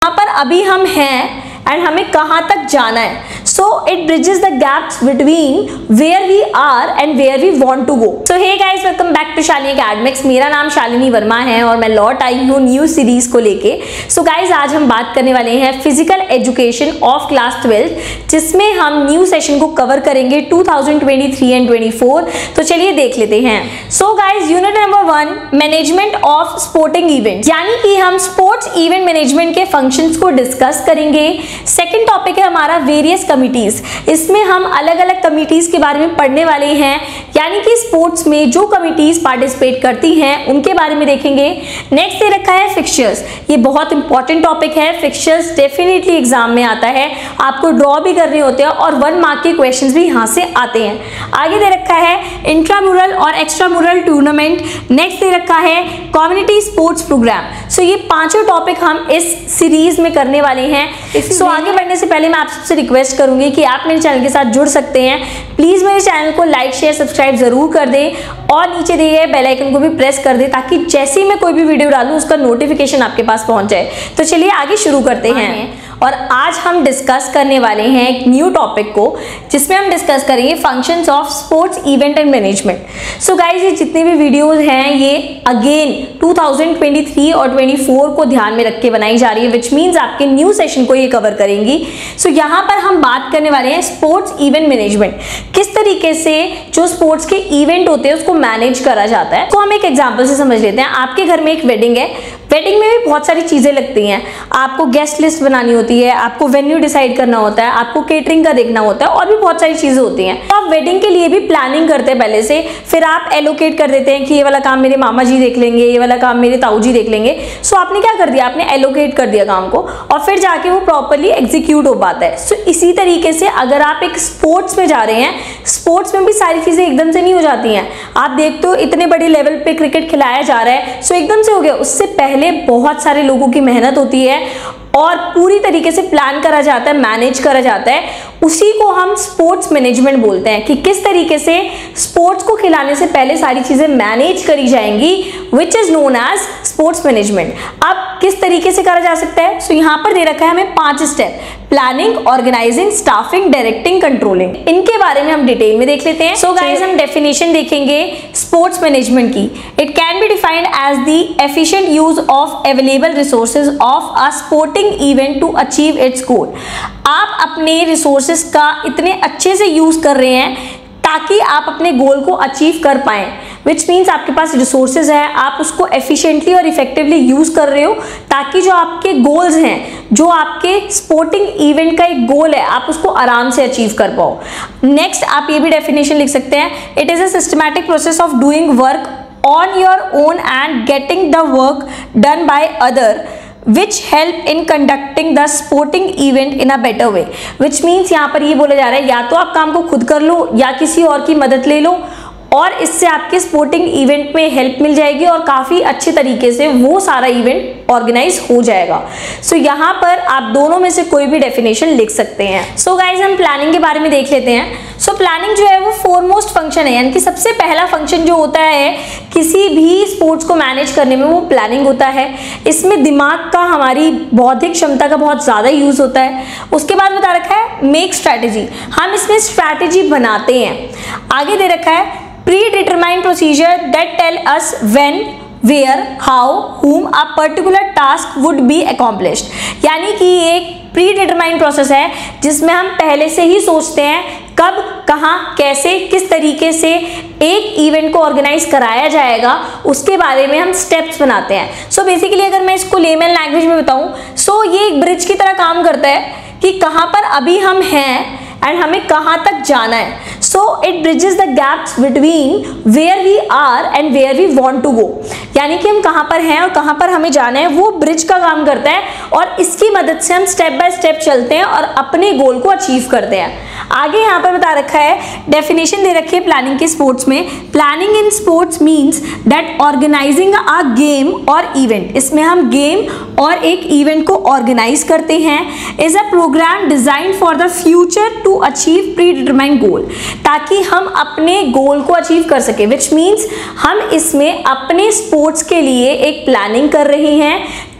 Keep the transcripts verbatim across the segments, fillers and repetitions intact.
कहाँ पर अभी हम हैं एंड हमें कहाँ तक जाना है। So it bridges the gaps between where we are and where we want to go. So hey guys, welcome back to Shalini academics. मेरा नाम शालिनी वर्मा है और मैं लौट आई हूँ न्यू सीरीज को लेके। सो गाइस, आज हम बात करने वाले हैं physical education of class twelfth, जिसमें हम न्यू सेशन को कवर करेंगे two thousand twenty three and twenty four. तो चलिए देख लेते हैं। So guys, unit number one, management of sporting event, यानी कि हम स्पोर्ट्स इवेंट मैनेजमेंट के फंक्शंस को डिस्कस करेंगे। सेकेंड टॉपिक है हमारा वेरियस कमिटीज। इसमें हम अलग अलग कमिटीज के बारे में पढ़ने वाले हैं, यानी कि स्पोर्ट्स में जो कमिटीज पार्टिसिपेट करती हैं उनके बारे में देखेंगे। नेक्स्ट दे रखा है फिक्सचर्स। ये बहुत इंपॉर्टेंट टॉपिक है। फिक्सचर्स डेफिनेटली एग्जाम में आता है, आपको ड्रॉ भी करने होते हैं और वन मार्क के क्वेश्चंस भी यहाँ से आते हैं। आगे दे रखा है इंट्रामुरल और एक्स्ट्रामुरल टूर्नामेंट। नेक्स्ट दे रखा है कम्युनिटी स्पोर्ट्स प्रोग्राम। सो ये पांचों टॉपिक हम इस सीरीज में करने वाले हैं। सो so, आगे बढ़ने से पहले मैं आप सबसे रिक्वेस्ट करूंगी कि आप मेरे चैनल के साथ जुड़ सकते हैं। प्लीज मेरे चैनल को लाइक शेयर सब्सक्राइब जरूर कर दें और नीचे दिए गए बेल आइकन को भी प्रेस कर दें, ताकि जैसे ही मैं कोई भी वीडियो डालूं उसका नोटिफिकेशन आपके पास पहुंच जाए। तो चलिए आगे शुरू करते हैं। और आज हम डिस्कस करने वाले हैं एक न्यू टॉपिक को, जिसमें हम डिस्कस करेंगे functions of sports event and management. So guys, ये जितने भी वीडियोस हैं ये again two thousand twenty three और ट्वेंटी फोर को ध्यान में रख के बनाई जा रही है, विच मीन्स आपके न्यू सेशन को ये कवर करेंगी। सो so, यहाँ पर हम बात करने वाले हैं स्पोर्ट्स इवेंट मैनेजमेंट, किस तरीके से जो स्पोर्ट्स के इवेंट होते हैं उसको मैनेज करा जाता है। तो हम एक एग्जाम्पल से समझ लेते हैं। आपके घर में एक वेडिंग है, वेडिंग में भी बहुत सारी चीजें लगती हैं। आपको गेस्ट लिस्ट बनानी होती है, आपको वेन्यू डिसाइड करना होता है, आपको केटरिंग का देखना होता है और भी बहुत सारी चीजें होती हैं। तो आप वेडिंग के लिए भी प्लानिंग करते हैं पहले से, फिर आप एलोकेट कर देते हैं कि ये वाला काम मेरे मामा जी देख लेंगे, ये वाला काम मेरे ताऊ जी देख लेंगे। सो आपने क्या कर दिया, आपने एलोकेट कर दिया काम को और फिर जाके वो प्रॉपरली एग्जीक्यूट हो पाता है। सो इसी तरीके से अगर आप एक स्पोर्ट्स में जा रहे हैं, स्पोर्ट्स में भी सारी चीजें एकदम से नहीं हो जाती हैं। आप देखते हो इतने बड़े लेवल पे क्रिकेट खिलाया जा रहा है, सो एकदम से हो गया। उससे पहले बहुत सारे लोगों की मेहनत होती है और पूरी तरीके से प्लान करा जाता है, मैनेज करा जाता है। उसी को हम स्पोर्ट्स मैनेजमेंट बोलते हैं, कि किस तरीके से स्पोर्ट्स को खिलाने से पहले सारी चीजें मैनेज करी जाएंगी, which is known as sports management. अब किस तरीके से करा जा सकता है? सो so, यहाँ पर दे रखा है हमें पांच step: planning, organising, staffing, directing, controlling. इनके बारे में हम डिटेल में देख लेते हैं। सो गाइस, हम डेफिनेशन देखेंगे स्पोर्ट्स मैनेजमेंट की। It can be defined as the efficient use of available resources of a sporting event to achieve its goal. आप अपने रिसोर्सेज का इतने अच्छे से यूज कर रहे हैं ताकि आप अपने गोल को अचीव कर पाएं, विच मीन्स आपके पास रिसोर्सेज है, आप उसको एफिशिएंटली और इफेक्टिवली यूज कर रहे हो, ताकि जो आपके गोल्स हैं, जो आपके स्पोर्टिंग इवेंट का एक गोल है, आप उसको आराम से अचीव कर पाओ। नेक्स्ट आप ये भी डेफिनेशन लिख सकते हैं: it is a systematic process of doing work on your own and getting the work done by other which help in conducting the sporting event in a better way। which means यहाँ पर ये बोला जा रहा है या तो आप काम को खुद कर लो या किसी और की मदद ले लो, और इससे आपके स्पोर्टिंग इवेंट में हेल्प मिल जाएगी और काफ़ी अच्छे तरीके से वो सारा इवेंट ऑर्गेनाइज हो जाएगा। सो so, यहाँ पर आप दोनों में से कोई भी डेफिनेशन लिख सकते हैं। सो so, गाइज, हम प्लानिंग के बारे में देख लेते हैं। सो so, प्लानिंग जो है वो फोरमोस्ट फंक्शन है, यानी कि सबसे पहला फंक्शन जो होता है किसी भी स्पोर्ट्स को मैनेज करने में, वो प्लानिंग होता है। इसमें दिमाग का, हमारी बौद्धिक क्षमता का बहुत ज़्यादा यूज होता है। उसके बाद बता रखा है मेक स्ट्रैटेजी, हम इसमें स्ट्रैटेजी बनाते हैं। आगे दे रखा है predetermined procedure that tell us when, where, how, whom a particular task would be accomplished। यानी कि एक प्री डिटरमाइंड प्रोसेस है जिसमें हम पहले से ही सोचते हैं कब, कहाँ, कैसे, किस तरीके से एक इवेंट को ऑर्गेनाइज कराया जाएगा, उसके बारे में हम स्टेप्स बनाते हैं। सो so बेसिकली अगर मैं इसको लेमन लैंग्वेज में बताऊं, सो so ये एक ब्रिज की तरह काम करता है कि कहाँ पर अभी हम हैं एंड हमें कहाँ तक जाना है। So it bridges the gaps between where we are and where we want to go, यानी कि हम कहाँ पर हैं और कहाँ पर हमें जाना है, वो ब्रिज का काम करता है और इसकी मदद से हम स्टेप बाय स्टेप चलते हैं और अपने गोल को अचीव करते हैं। आगे यहाँ पर बता रखा है, डेफिनेशन दे रखी है प्लानिंग के स्पोर्ट्स में। Planning in sports means that organising a game और इवेंट, इसमें हम गेम और एक इवेंट को ऑर्गेनाइज करते हैं। Is a programme design for the future to achieve predetermined goal, ताकि हम अपने गोल को अचीव कर सके। विच मीन्स हम इसमें अपने स्पोर्ट्स के लिए एक प्लानिंग कर रहे हैं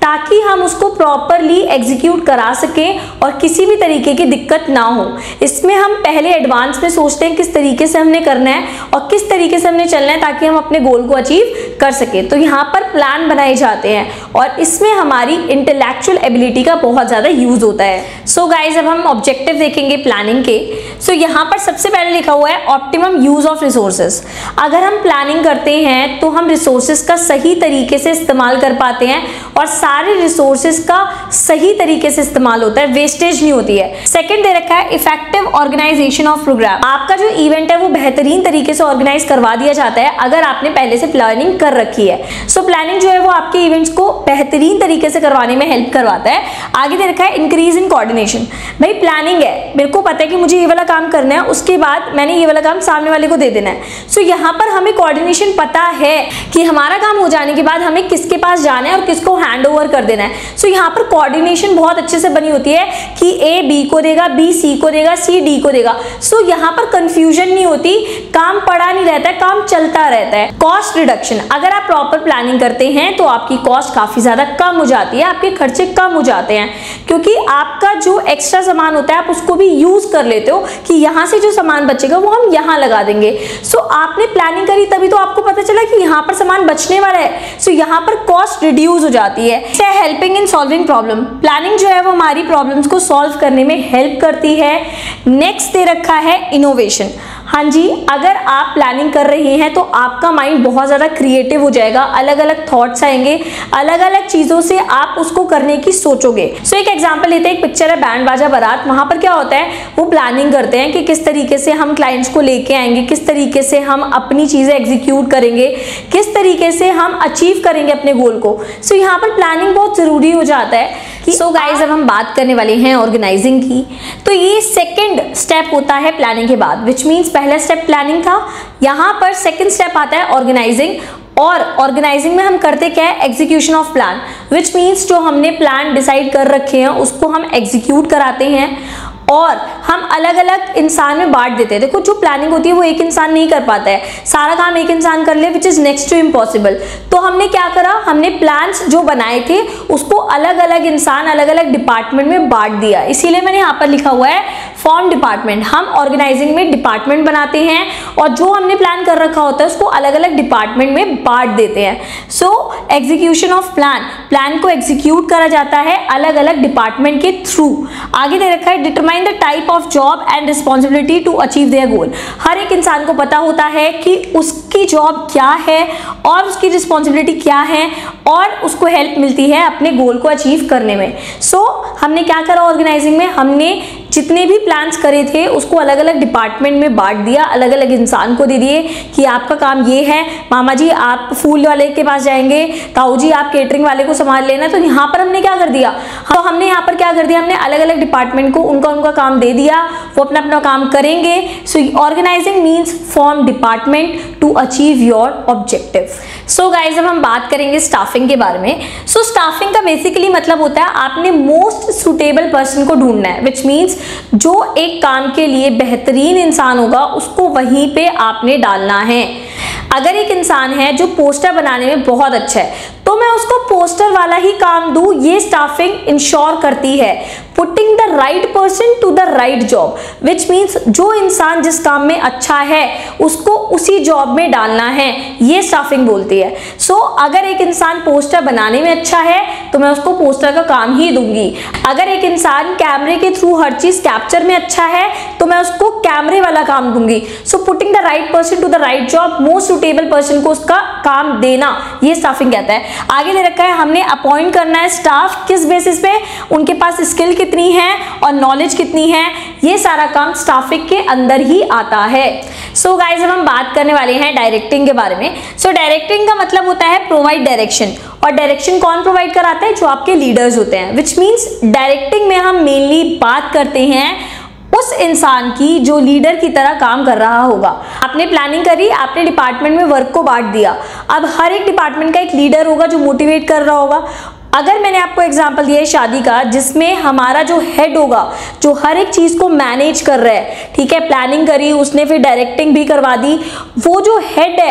ताकि हम उसको प्रॉपरली एग्जीक्यूट करा सकें और किसी भी तरीके की दिक्कत ना हो। इसमें हम पहले एडवांस में सोचते हैं किस तरीके से हमने करना है और किस तरीके से हमने चलना है ताकि हम अपने गोल को अचीव कर सके। तो यहाँ पर प्लान बनाए जाते हैं और इसमें हमारी इंटेलेक्चुअल एबिलिटी का बहुत ज़्यादा यूज होता है। सो so गाइज, अब हम ऑब्जेक्टिव देखेंगे प्लानिंग के। सो so यहाँ पर सबसे पहले लिखा हुआ है ऑप्टिमम यूज ऑफ रिसोर्सेज। अगर हम प्लानिंग करते हैं तो हम रिसोर्सेज का सही तरीके से इस्तेमाल कर पाते हैं और सारे रिसोर्सेज का सही तरीके से इस्तेमाल होता है, वेस्टेज नहीं होती है। सेकेंड दे रखा है इफेक्टिव ऑर्गेनाइजेशन ऑफ प्रोग्राम। आपका जो इवेंट है वो बेहतरीन तरीके से ऑर्गेनाइज करवा दिया जाता है अगर आपने पहले से प्लानिंग कर रखी है। सो so, प्लानिंग जो है वो आपके इवेंट्स को बेहतरीन तरीके से करवाने में हेल्प करवाता है। आगे दे रखा है इंक्रीज इन कोऑर्डिनेशन। भाई प्लानिंग है, मेरे को पता है कि मुझे ये वाला काम करना है, उसके बाद मैंने ये वाला काम सामने वाले को दे देना है। सो so, यहाँ पर हमें कोऑर्डिनेशन पता है कि हमारा काम हो जाने के बाद हमें किसके पास जाना है और किसको हैंड ओवर कर देना है। सो so, यहाँ पर कोऑर्डिनेशन बहुत अच्छे से बनी होती है कि ए बी को देगा, बी सी को देगा, सी डी को देगा। सो so, यहाँ पर कंफ्यूजन नहीं होती, काम पड़ा नहीं रहता है, काम चलता रहता है। कॉस्ट रिडक्शन, अगर आप प्रॉपर प्लानिंग करते हैं तो आपकी कॉस्ट काफी ज्यादा कम हो जाती है, आपके खर्चे कम हो जाते हैं क्योंकि आपका जो एक्स्ट्रा सामान होता है आप उसको भी यूज कर लेते हो कि यहाँ से जो सामान बचेगा वो हम यहाँ लगा देंगे। सो so, आपने प्लानिंग करी तभी तो आपको पता चला कि यहाँ पर सामान बचने वाला है। सो so, यहाँ पर कॉस्ट रिड्यूस हो जाती है। Helping in solving problem, planning जो है वो हमारी प्रॉब्लम्स को सॉल्व करने में हेल्प करती है। नेक्स्ट दे रखा है इनोवेशन। हाँ जी, अगर आप प्लानिंग कर रहे हैं तो आपका माइंड बहुत ज़्यादा क्रिएटिव हो जाएगा, अलग अलग थॉट्स आएंगे, अलग अलग चीज़ों से आप उसको करने की सोचोगे। सो so, एक एग्जांपल लेते हैं, एक पिक्चर है बैंड बाजा बारात। वहाँ पर क्या होता है, वो प्लानिंग करते हैं कि किस तरीके से हम क्लाइंट्स को लेके आएंगे, किस तरीके से हम अपनी चीज़ें एग्जीक्यूट करेंगे, किस तरीके से हम अचीव करेंगे अपने गोल को। सो so, यहाँ पर प्लानिंग बहुत ज़रूरी हो जाता है। सो so गाइज, अब हम बात करने वाले हैं ऑर्गेनाइजिंग की। तो ये सेकेंड स्टेप होता है प्लानिंग के बाद, विच मीन्स पहला स्टेप प्लानिंग था, यहाँ पर सेकेंड स्टेप आता है ऑर्गेनाइजिंग। और ऑर्गेनाइजिंग में हम करते क्या है, execution of plan, which means जो हमने प्लान डिसाइड कर रखे हैं उसको हम एग्जीक्यूट कराते हैं और हम अलग अलग इंसान में बांट देते हैं। देखो, जो प्लानिंग होती है वो एक इंसान नहीं कर पाता है, सारा काम एक इंसान कर ले, which is next to impossible. तो हमने क्या करा, हमने प्लान्स जो बनाए थे उसको अलग अलग इंसान अलग अलग डिपार्टमेंट में बांट दिया। इसीलिए मैंने यहाँ पर लिखा हुआ है फॉर्म डिपार्टमेंट। हम ऑर्गेनाइजिंग में डिपार्टमेंट बनाते हैं और जो हमने प्लान कर रखा होता है उसको अलग अलग डिपार्टमेंट में बांट देते हैं। So execution of plan, plan को एग्जीक्यूट करा जाता है अलग अलग डिपार्टमेंट के थ्रू। आगे दे रखा है determine the type of job and responsibility to achieve their goal. हर एक इंसान को पता होता है कि उसकी जॉब क्या है और उसकी रिस्पॉन्सिबिलिटी क्या है और उसको हेल्प मिलती है अपने गोल को अचीव करने में। सो so, हमने क्या करा ऑर्गेनाइजिंग में, हमने जितने भी प्लान्स करे थे उसको अलग अलग डिपार्टमेंट में बांट दिया, अलग अलग इंसान को दे दिए कि आपका काम ये है, मामा जी आप फूल वाले के पास जाएंगे, ताऊ जी आप केटरिंग वाले को संभाल लेना। तो यहाँ पर हमने क्या कर दिया, तो हमने यहाँ पर क्या कर दिया, हमने अलग अलग डिपार्टमेंट को उनका उनका काम दे दिया, वो अपना अपना काम करेंगे। So organising means form department to achieve your objective. So guys, अब हम बात करेंगे स्टाफिंग के बारे में। सो so, स्टाफिंग का बेसिकली मतलब होता है आपने मोस्ट सुटेबल पर्सन को ढूंढना है, विच मीन्स जो एक काम के लिए बेहतरीन इंसान होगा उसको वहीं पे आपने डालना है। अगर एक इंसान है जो पोस्टर बनाने में बहुत अच्छा है तो मैं उसको पोस्टर वाला ही काम दूं, ये स्टाफिंग इंश्योर करती है। Putting the right person to the right job, which means जो इंसान जिस काम में अच्छा है उसको उसी जॉब में डालना है, ये स्टाफिंग बोलती है। सो so, अगर एक इंसान पोस्टर बनाने में अच्छा है तो मैं उसको पोस्टर का काम ही दूंगी। अगर एक इंसान कैमरे के थ्रू हर चीज कैप्चर में अच्छा है तो मैं उसको कैमरे वाला काम दूंगी। So putting the right person to the right job, most suitable person को उसका काम देना, ये स्टाफिंग कहता है। आगे दे रखा है हमने अपॉइंट करना है स्टाफ, किस बेसिस पे, उनके पास स्किल कितनी है और नॉलेज कितनी है, ये सारा काम स्टाफिंग के अंदर ही आता है। सो so गाइज, अब हम बात करने वाले हैं डायरेक्टिंग के बारे में। सो so, डायरेक्टिंग का मतलब होता है प्रोवाइड डायरेक्शन, और डायरेक्शन कौन प्रोवाइड कराता है, जो आपके लीडर्स होते हैं। विच मीन्स डायरेक्टिंग में हम मेनली बात करते हैं उस इंसान की जो लीडर की तरह काम कर रहा होगा। आपने प्लानिंग करी, आपने डिपार्टमेंट में वर्क को बांट दिया, अब हर एक डिपार्टमेंट का एक लीडर होगा जो मोटिवेट कर रहा होगा। अगर मैंने आपको एग्जांपल दिया है शादी का, जिसमें हमारा जो हेड होगा जो हर एक चीज को मैनेज कर रहा है, ठीक है, प्लानिंग करी उसने, फिर डायरेक्टिंग भी करवा दी, वो जो हेड है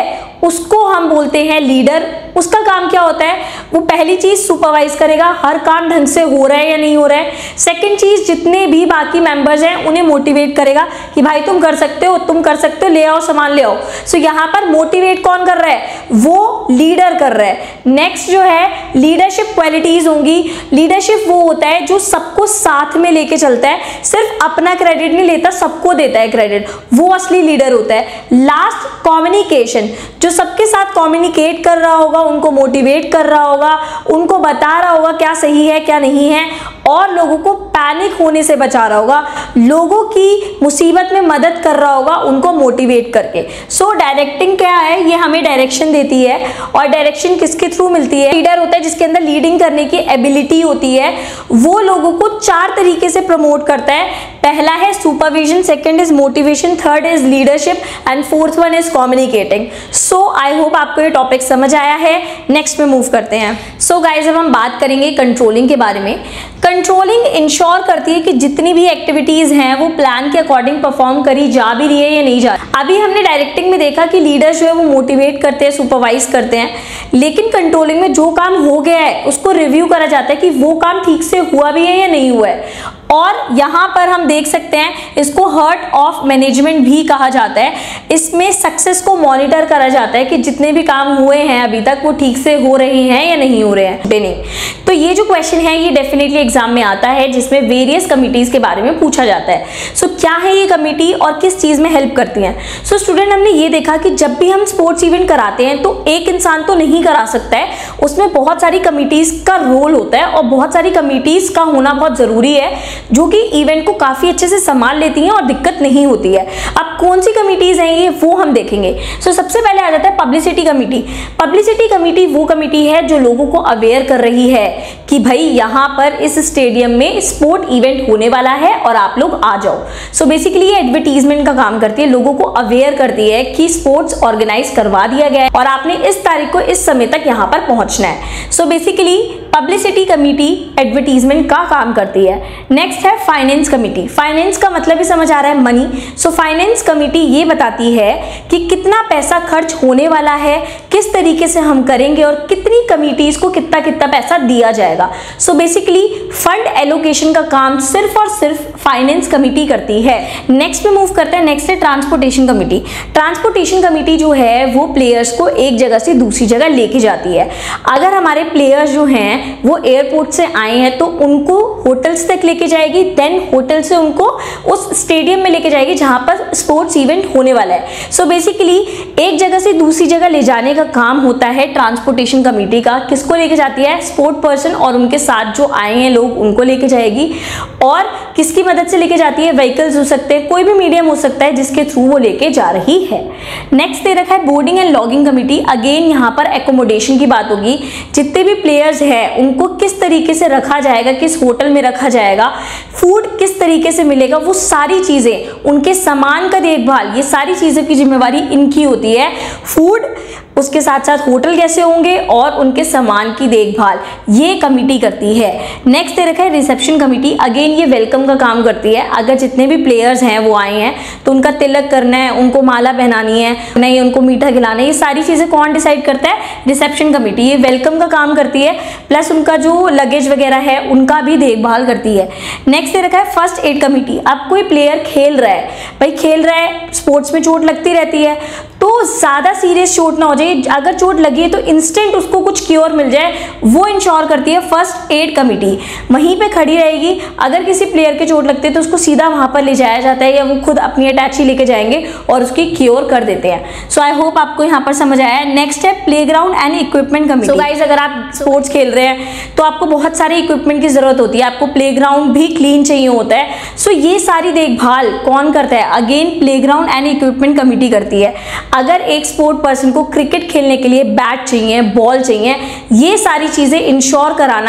उसको हम बोलते हैं लीडर। उसका काम क्या होता है, वो पहली चीज सुपरवाइज करेगा हर काम ढंग से हो रहा है या नहीं हो रहा है। सेकंड चीज, जितने भी बाकी मेंबर्स हैं उन्हें मोटिवेट करेगा कि भाई तुम कर सकते हो, तुम कर सकते हो, ले आओ सामान ले आओ। सो so, यहाँ पर मोटिवेट कौन कर रहा है, वो लीडर कर रहा है। नेक्स्ट जो है लीडरशिप क्वालिटीज होंगी। लीडरशिप वो होता है जो सबको साथ में लेके चलता है, सिर्फ अपना क्रेडिट नहीं लेता, सबको देता है क्रेडिट, वो असली लीडर होता है। लास्ट, कम्युनिकेशन, जो सबके साथ कम्युनिकेट कर रहा होगा, उनको मोटिवेट कर रहा होगा, उनको बता रहा होगा क्या सही है क्या नहीं है, और लोगों को पैनिक होने से बचा रहा होगा, लोगों की मुसीबत में मदद कर रहा होगा उनको मोटिवेट करके। सो so, डायरेक्टिंग क्या है, ये हमें डायरेक्शन देती है। और डायरेक्शन किसके थ्रू मिलती है, लीडर होता है जिसके अंदर लीडिंग करने की एबिलिटी होती है, वो लोगों को चार तरीके से प्रमोट करता है। पहला है supervision, second is motivation, third is leadership and fourth one is communicating. So I hope आपको ये टॉपिक समझ आया है। नेक्स्ट में मूव करते हैं। सो so, गाइज अब हम बात करेंगे कंट्रोलिंग के बारे में। कंट्रोलिंग इंश्योर करती है कि जितनी भी एक्टिविटीज हैं वो प्लान के अकॉर्डिंग परफॉर्म करी जा भी रही है या नहीं जा रही। अभी हमने डायरेक्टिंग में देखा कि लीडर जो है वो मोटिवेट करते हैं, सुपरवाइज करते हैं, लेकिन कंट्रोलिंग में जो काम हो गया है उसको रिव्यू करा जाता है कि वो काम ठीक से हुआ भी है या नहीं हुआ है। और यहाँ पर हम देख सकते हैं इसको हर्ट ऑफ मैनेजमेंट भी कहा जाता है। इसमें सक्सेस को मॉनिटर करा जाता है कि जितने भी काम हुए हैं अभी तक वो ठीक से हो रहे हैं या नहीं हो रहे हैं नहीं। तो ये जो क्वेश्चन है ये डेफिनेटली एग्जाम में आता है, जिसमें वेरियस कमिटीज के बारे में पूछा जाता है। सो so, क्या है ये कमिटी और किस चीज में हेल्प करती हैं। सो so, स्टूडेंट हमने ये देखा कि जब भी हम स्पोर्ट्स इवेंट कराते हैं तो एक इंसान तो नहीं करा सकता है, उसमें बहुत सारी कमिटीज का रोल होता है और बहुत सारी कमिटीज का होना बहुत जरूरी है जो कि इवेंट को काफी अच्छे से संभाल लेती हैं और दिक्कत नहीं होती है। अब कौन सी कमिटीज हैं ये वो हम देखेंगे। सो so, सबसे पहले आ जाता है पब्लिसिटी कमिटी। पब्लिसिटी कमिटी वो कमिटी है जो लोगों को अवेयर कर रही है कि भाई यहाँ पर इस स्टेडियम में स्पोर्ट इवेंट होने वाला है और आप लोग आ जाओ। सो so, बेसिकली ये एडवर्टीजमेंट का काम करती है, लोगों को अवेयर करती है कि स्पोर्ट्स ऑर्गेनाइज करवा दिया गया है और आपने इस तारीख को इस समय तक यहाँ पर पहुंचना है। So so, basically publicity committee advertisement का काम करती है। नेक्स्ट है फाइनेंस कमिटी। फाइनेंस का मतलब ही समझ आ रहा है मनी। सो फाइनेंस कमिटी ये बताती है कि कितना पैसा खर्च होने वाला है, किस तरीके से हम करेंगे और कितनी कमिटीज को कितना कितना पैसा दिया जाएगा। सो बेसिकली फंड एलोकेशन का काम सिर्फ और सिर्फ फाइनेंस कमिटी करती है। नेक्स्ट पे मूव करते हैं। नेक्स्ट है ट्रांसपोर्टेशन कमिटी। ट्रांसपोर्टेशन कमिटी जो है वो प्लेयर्स को एक जगह से दूसरी जगह लेके जाती है। अगर हमारे प्लेयर्स जो हैं वो एयरपोर्ट से आए हैं तो उनको होटल्स तक लेके जाएगी, देन होटल से उनको उस स्टेडियम में लेके जाएगी जहां पर स्पोर्ट्स इवेंट होने वाला है। सो so बेसिकली एक जगह से दूसरी जगह ले जाने का काम होता है ट्रांसपोर्टेशन कमिटी का। किसको लेके जाती है, स्पोर्ट पर्सन और उनके साथ जो आए हैं लोग उनको लेके जाएगी। और किसकी मदद से लेके जाती है, व्हीकल्स हो सकते हैं, कोई भी मीडियम हो सकता है जिसके थ्रू वो लेके जा रही है। नेक्स्ट दे रखा है boarding and lodging committee. Again यहाँ पर एकोमोडेशन की बात होगी, जितने भी प्लेयर्स हैं उनको किस तरीके से रखा जाएगा, किस होटल में रखा जाएगा, फूड किस तरीके से मिलेगा, वो सारी चीजें, उनके सामान का देखभाल, ये सारी चीजों की जिम्मेवारी इनकी होती है। फूड, उसके साथ साथ होटल कैसे होंगे और उनके सामान की देखभाल ये कमिटी करती है। नेक्स्ट दे रखा है रिसेप्शन कमिटी। अगेन ये वेलकम का काम करती है। अगर जितने भी प्लेयर्स हैं वो आए हैं तो उनका तिलक करना है, उनको माला पहनानी है, नहीं उनको मीठा खिलाना है, ये सारी चीजें कौन डिसाइड करता है, रिसेप्शन कमिटी। ये वेलकम का काम करती है, प्लस उनका जो लगेज वगैरह है उनका भी देखभाल करती है। नेक्स्ट दे रखा है फर्स्ट एड कमिटी। अब कोई प्लेयर खेल रहा है, भाई खेल रहा है, स्पोर्ट्स में चोट लगती रहती है, तो ज्यादा सीरियस चोट ना हो जाए, अगर चोट लगी है तो इंस्टेंट उसको कुछ क्योर मिल जाए, वो इंश्योर करती है फर्स्ट एड कमिटी। वहीं पे खड़ी रहेगी, अगर किसी प्लेयर के चोट लगती है तो उसको सीधा वहां पर ले जाया जाता है या वो खुद अपनी अटैची लेके जाएंगे और उसकी क्योर कर देते हैं। सो आई होप आपको यहाँ पर समझ आया है। नेक्स्ट है playground and equipment committee. So guys अगर आप स्पोर्ट्स खेल रहे हैं तो आपको बहुत सारे इक्विपमेंट की जरूरत होती है, आपको प्लेग्राउंड भी क्लीन चाहिए होता है। सो so, ये सारी देखभाल कौन करता है, again playground and equipment committee करती है। अगर एक स्पोर्ट पर्सन को क्रिकेट खेलने के लिए बैट चाहिए, बॉल चाहिए, ये सारी चीजें इंश्योर कराना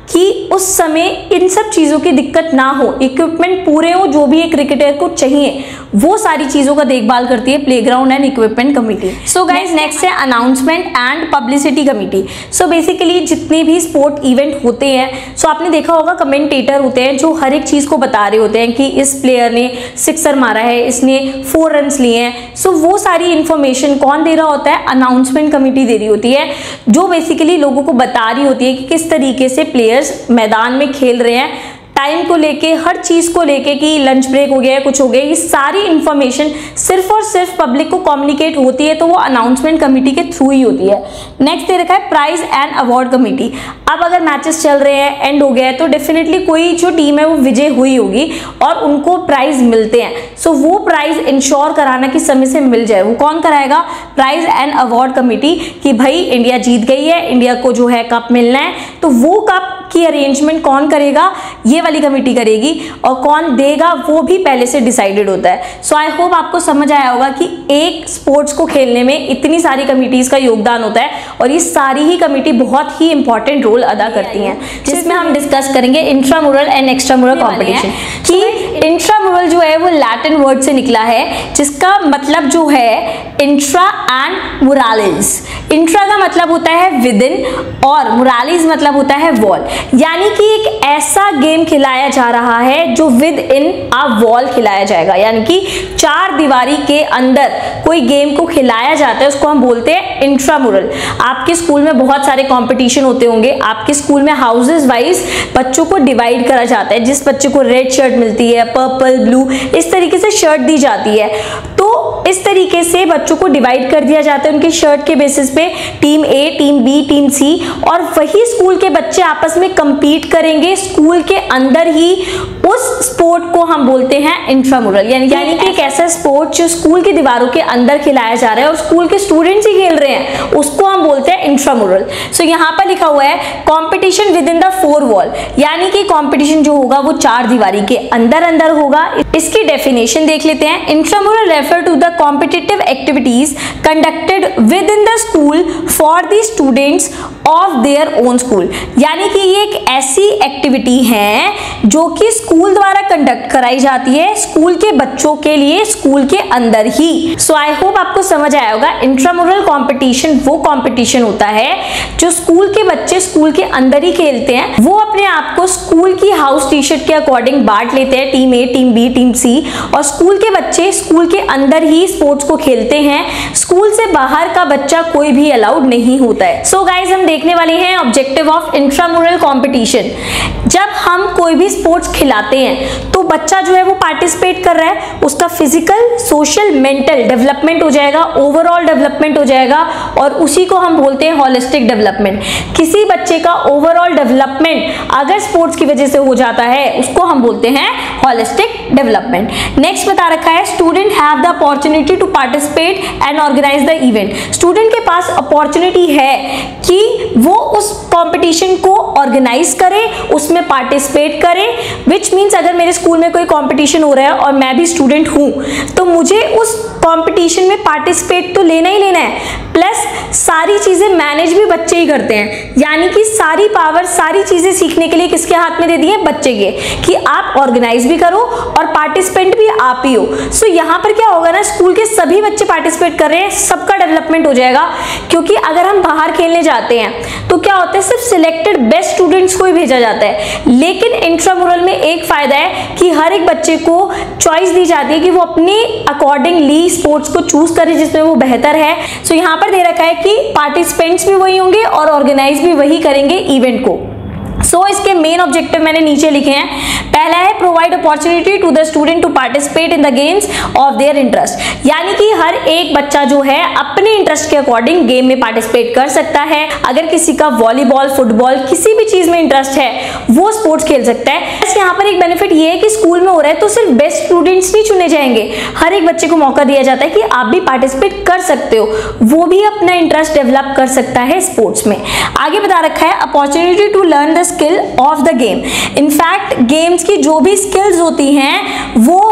कि उस समय इन सब चीज़ों की दिक्कत ना हो, इक्विपमेंट पूरे हो, जो भी एक क्रिकेटर को चाहिए वो सारी चीज़ों का देखभाल करती है playground and equipment committee. So guys next है announcement and publicity committee. So basically जितने भी स्पोर्ट इवेंट होते हैं, सो so आपने देखा होगा कमेंटेटर होते हैं जो हर एक चीज़ को बता रहे होते हैं कि इस प्लेयर ने सिक्सर मारा है, इसने फोर रन लिए हैं। सो so वो सारी इंफॉर्मेशन कौन दे रहा होता है? अनाउंसमेंट कमेटी दे रही होती है, जो बेसिकली लोगों को बता रही होती है कि किस तरीके से प्लेयर्स मैदान में खेल रहे हैं, टाइम को लेके, हर चीज़ को लेके कि लंच ब्रेक हो गया है, कुछ हो गया, ये सारी इंफॉर्मेशन सिर्फ और सिर्फ पब्लिक को कम्युनिकेट होती है तो वो अनाउंसमेंट कमेटी के थ्रू ही होती है। नेक्स्ट दे रखा है प्राइज एंड अवार्ड कमेटी। अब अगर मैचेस चल रहे हैं, एंड हो गया है, तो डेफिनेटली कोई जो टीम है वो विजय हुई होगी और उनको प्राइज मिलते हैं। सो वो प्राइज इंश्योर कराना कि समय से मिल जाए, वो कौन कराएगा? प्राइज एंड अवार्ड कमेटी, कि भाई इंडिया जीत गई है, इंडिया को जो है कप मिलना है, तो वो कप की अरेंजमेंट कौन करेगा? ये वाली कमेटी करेगी, और कौन देगा वो भी पहले से डिसाइडेड होता है। सो आई होप आपको समझ आया होगा कि एक स्पोर्ट्स को खेलने में इतनी सारी कमिटीज का योगदान होता है, और ये सारी ही कमेटी बहुत ही इंपॉर्टेंट रोल अदा करती हैं, जिसमें हम डिस्कस करेंगे इंट्रामुरल एंड एक्स्ट्रामुरल कंपटीशन। कि इंट्रामुरल जो है वो लैटिन वर्ड से निकला है, जिसका मतलब जो है इंट्रा एंड मुरालिस। इंट्रा का मतलब होता है विद इन, और मुरालिस मतलब होता है वॉल, यानी कि एक ऐसा गेम खिलाया जा रहा है जो विद इन अ वॉल खिलाया जाएगा, यानी कि चार दीवारी के अंदर कोई गेम को खिलाया जाता है, उसको हम बोलते हैं इंट्रामुरल। आपके स्कूल में बहुत सारे कंपटीशन होते होंगे, आपके स्कूल में हाउसेस वाइज बच्चों को डिवाइड करा जाता है, जिस बच्चे को रेड शर्ट मिलती है, पर्पल, ब्लू, इस तरीके से शर्ट दी जाती है। तो इस तरीके से बच्चों को डिवाइड कर दिया जाता है उनके शर्ट के बेसिस पे, team A, team B, team C, और वही स्कूल के बच्चे आपस में कंपीट करेंगे स्कूल के अंदर ही। उस स्पोर्ट को हम बोलते हैं इंट्रामुरल, यानी यानी कि एक ऐसा स्पोर्ट जो स्कूल की दीवारों के अंदर खिलाया जा रहा है और स्कूल के स्टूडेंट्स ही खेल रहे हैं, उसको हम बोलते हैं इंट्रामुरल। सो यहाँ पर लिखा हुआ है competition within the four wall, यानी कि कॉम्पिटिशन जो होगा वो चार दीवारी के अंदर अंदर होगा। इसकी डेफिनेशन देख लेते हैं। Intramural refer to the competitive activities conducted within the school for the students of their own school, यानी कि ये एक ऐसी एक्टिविटी है जो कि स्कूल द्वारा कंडक्ट कराई जाती है स्कूल के बच्चों के लिए, स्कूल के अंदर ही। सो आई होप आपको समझ आया होगा। इंट्रामुरल कंपटीशन वो कंपटीशन होता है जो स्कूल के बच्चे स्कूल के अंदर ही खेलते हैं, वो अपने आप को स्कूल की हाउस टी शर्ट के अकॉर्डिंग बांट लेते हैं, team A, team B, team C, और स्कूल के बच्चे स्कूल के अंदर ही स्पोर्ट्स को खेलते हैं, स्कूल से बाहर का बच्चा कोई भी अलाउड नहीं होता है। सो गाइज हम देखने वाले हैं ऑब्जेक्टिव ऑफ इंट्रामुरल कंपटीशन। जब हम कोई भी स्पोर्ट्स खिलाते हैं तो बच्चा जो है वो पार्टिसिपेट कर रहा है, उसका फिजिकल, सोशल, मेंटल डेवलपमेंट हो जाएगा, ओवरऑल डेवलपमेंट हो जाएगा, और उसी को हम बोलते हैं होलिस्टिक डेवलपमेंट। किसी बच्चे का ओवरऑल डेवलपमेंट अगर स्पोर्ट्स की वजह से हो जाता है उसको हम बोलते हैं होलिस्टिक डेवलपमेंट। नेक्स्ट बता रखा है student have the opportunity to participate and organise the event. Student के पास अपॉर्चुनिटी है कि वो उस कंपटीशन को ऑर्गेनाइज करे, उसमें पार्टिसिपेट करे, विच मीन्स अगर मेरे स्कूल में कोई कंपटीशन हो रहा है और मैं भी स्टूडेंट हूं तो मुझे उस कंपटीशन में पार्टिसिपेट तो लेना ही लेना है, प्लस सारी चीजें मैनेज भी बच्चे ही करते हैं, यानी कि सारी पावर, सारी चीजें सीखने के लिए किसके हाथ में दे दी है? बच्चे के, कि आप ऑर्गेनाइज भी करो और पार्टिसिपेंट भी आप ही हो। सो so, यहाँ पर क्या होगा ना, स्कूल के सभी बच्चे पार्टिसिपेट कर रहे हैं, सबका डेवलपमेंट हो जाएगा। क्योंकि अगर हम बाहर खेलने जाते हैं तो क्या होता है, सिर्फ सिलेक्टेड बेस्ट स्टूडेंट्स को ही भेजा जाता है, लेकिन इंट्रामुरल में एक फायदा है कि हर एक बच्चे को चॉइस दी जाती है कि वो अपने अकॉर्डिंगली स्पोर्ट्स को चूज करे जिसमें वो बेहतर है। सो so, यहाँ पर दे रखा है कि पार्टिसिपेंट्स भी वही होंगे और ऑर्गेनाइज भी वही करेंगे इवेंट को। सो so, इसके मेन ऑब्जेक्टिव मैंने नीचे लिखे हैं। पहला है provide opportunity to the student to participate in the games of their interest, यानी कि हर एक बच्चा जो है अपने इंटरेस्ट के अकॉर्डिंग गेम में पार्टिसिपेट कर सकता है। अगर किसी का वॉलीबॉल, फुटबॉल, किसी भी चीज में इंटरेस्ट है वो स्पोर्ट्स खेल सकता है। बस यहाँ पर एक बेनिफिट ये है कि स्कूल में हो रहा है तो सिर्फ बेस्ट स्टूडेंट्स नहीं चुने जाएंगे, हर एक बच्चे को मौका दिया जाता है कि आप भी पार्टिसिपेट कर सकते हो, वो भी अपना इंटरेस्ट डेवलप कर सकता है स्पोर्ट्स में। आगे बता रखा है opportunity to learn the skill of the game. In fact games की जो भी स्किल्स होती हैं वो